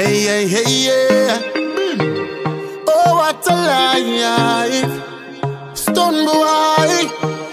yeah, yeah, yeah. Oh, what a life. Stun boy.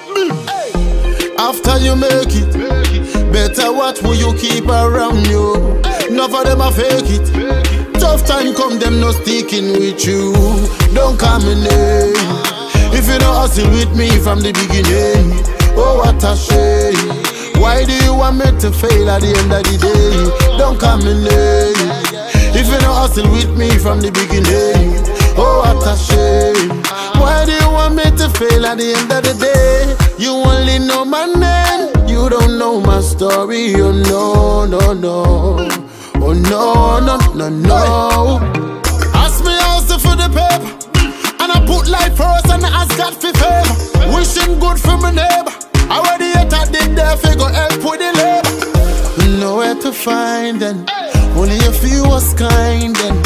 After you make it, better watch who you keep around you. None of them a fake it. Tough time come, them no sticking with you. Don't call me name if you don't hustle with me from the beginning. Oh, what a shame. Why do you want me to fail at the end of the day? Don't call me name if you don't hustle with me from the beginning. Oh, what a shame. Why do you want me to fail at the end of the day? You only know my name, you don't know my story. Oh no, no, no. Oh no, no, no, no. Ask me also for the paper, and I put life first and I ask God for favor. Wishing good for my neighbor. Already I did there figure help with the labor. Nowhere to find them, only a few was kind then.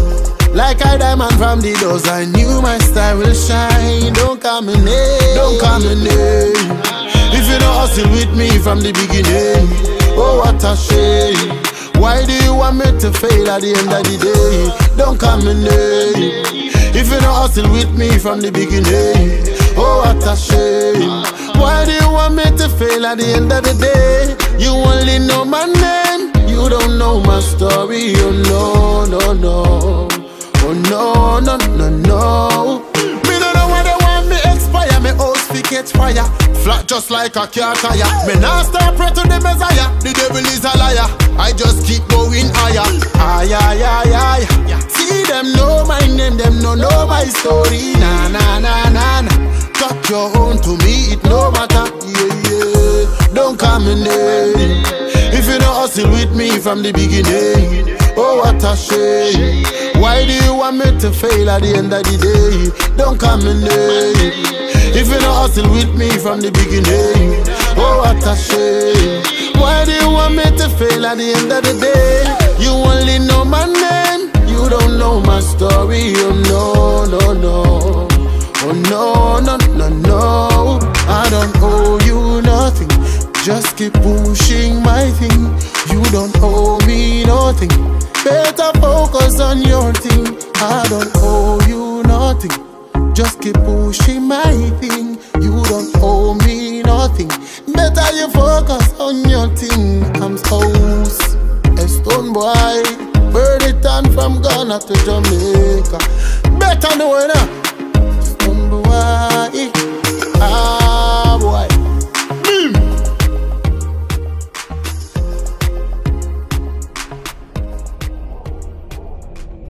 Like a diamond from the doors, I knew my star will shine. Don't call me name, don't call me name if you don't hustle with me from the beginning. Oh, what a shame. Why do you want me to fail at the end of the day? Don't call me name if you don't hustle with me from the beginning. Oh, what a shame. Why do you want me to fail at the end of the day? You only know my name, you don't know my story. Oh no, no, no. Oh no, no, no, no. Me don't know why they want me expire. Me house fi catch fire, flat just like a car tire. Me nah start pray to the Messiah. The devil is a liar, I just keep going higher. Ay, ay, ay, ay. See them know my name, them no know my story. Nah, nah, nah, nah, nah. Talk your own to me, it no matter. Yeah, yeah. Don't call me name if you don't hustle with me from the beginning. Oh, what a shame. Why do you want me to fail at the end of the day? Don't call me name if you don't hustle with me from the beginning. Oh, what a shame. Why do you want me to fail at the end of the day? You only know my name, you don't know my story. Oh no, no, no. Oh no, no, no, no. I don't owe you nothing, just keep pushing my thing. You don't owe me nothing, better focus on your thing. I don't owe you nothing, just keep pushing my thing. You don't owe me nothing, better you focus on your thing. I'm house, a stone boy, bird it on from Ghana to Jamaica. Better know it now, stone boy.